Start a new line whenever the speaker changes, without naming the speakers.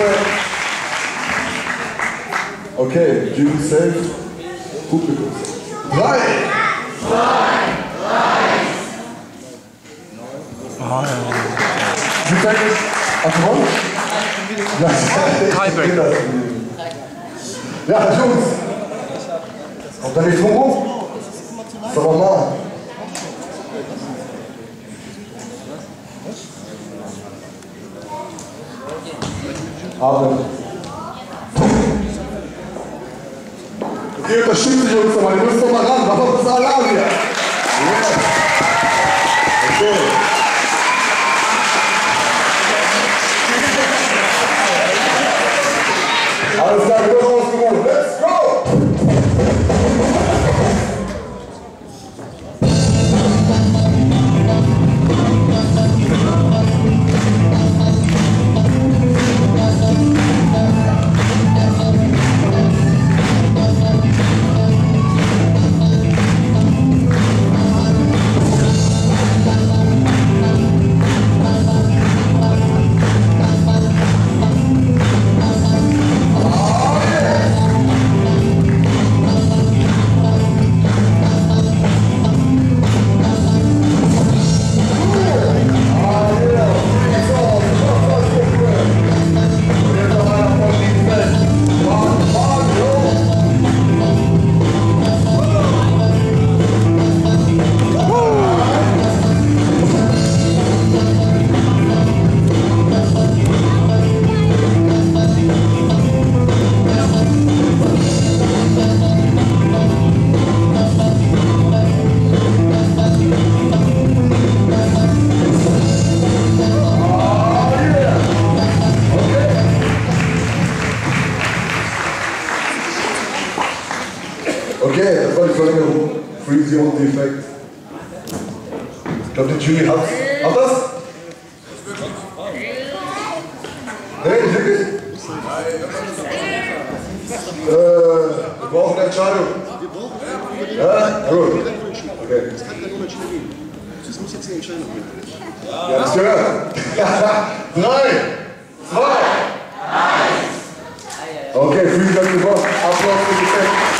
Okay, Jimmy safe. Publikum. 3, 2, 1. Wie fängt es? Abgeräumt?
Tiebreaker.
Ja, Jungs. Kommt da nicht drum rum? Sag mal. Abend. Okay, unterstützt die Jungs nochmal, ihr müsst noch mal ran. Mach mal das Alarm hier. Okay. Alles klar, wir sind ausgewogen. Let's go! Okay, das war die Verlängerung. Freezy und Defekt. Ich glaube, die Jury hat's. Hat das? Nee, nicht wirklich? Wir brauchen eine Entscheidung. Ja, gut. Okay.
Das muss jetzt eine Entscheidung geben.
Ja, das gehört. 3, 2, 1. Okay, Freezy hat gewonnen. Applaus für Defekt.